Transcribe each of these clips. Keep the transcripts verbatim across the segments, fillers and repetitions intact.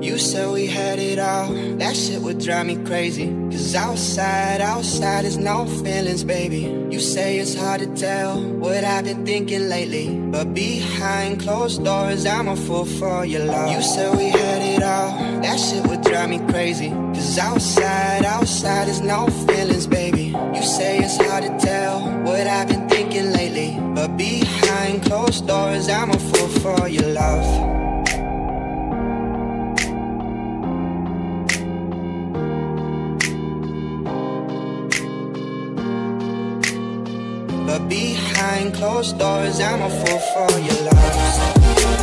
You said we had it all, that shit would drive me crazy. Cause outside, outside is no feelings, baby. You say it's hard to tell what I've been thinking lately, but behind closed doors, I'm a fool for your love. You said we had it all, that shit would drive me crazy. Cause outside, outside is no feelings, baby. You say it's hard to tell what I've been thinking lately, but behind closed doors, I'm a fool for your love. But behind closed doors, I'm a fool for your love.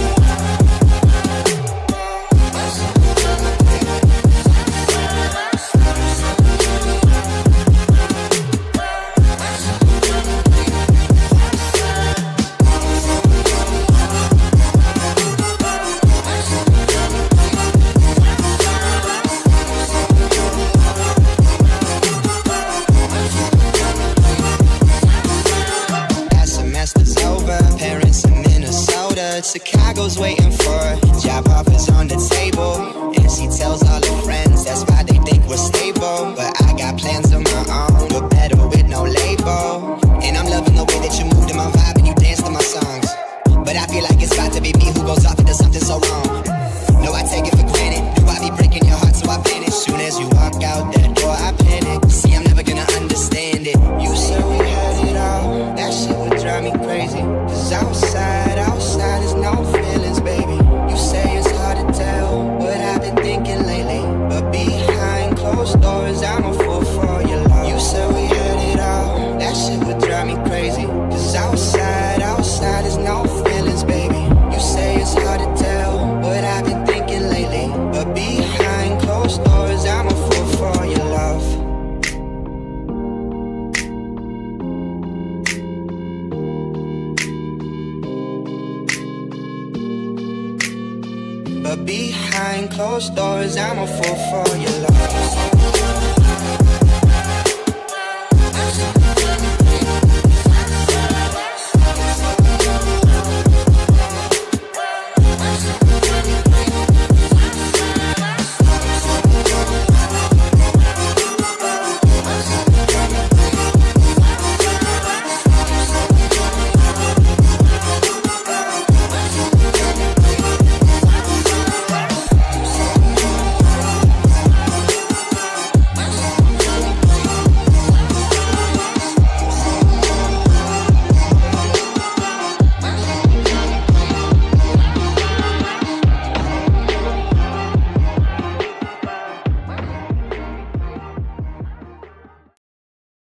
Chicago's waiting for job offers on the table, and she tells all her friends that's why they think we're stable. But I got plans of my own, but better with no label. And I'm loving the way that you move to my vibe and you dance to my songs. But I feel like it's about to be me who goes off and does something so wrong. No, I take it for granted. Do I be breaking your heart so I vanish? Soon as you walk out that door, I panic. See, I'm never gonna understand it. You said we had it all, that shit would drive me crazy. Cause outside, outside is no feelings, baby. You say it's hard to tell what I've been thinking lately, but behind closed doors, I'm a fool for your love. You said we had it all, that shit would drive me crazy. Cause outside, outside is no feelings, baby. You say it's hard to tell what I've been thinking lately, but behind closed doors, I'm a fool for your love. But behind closed doors, I'm a fool for your love.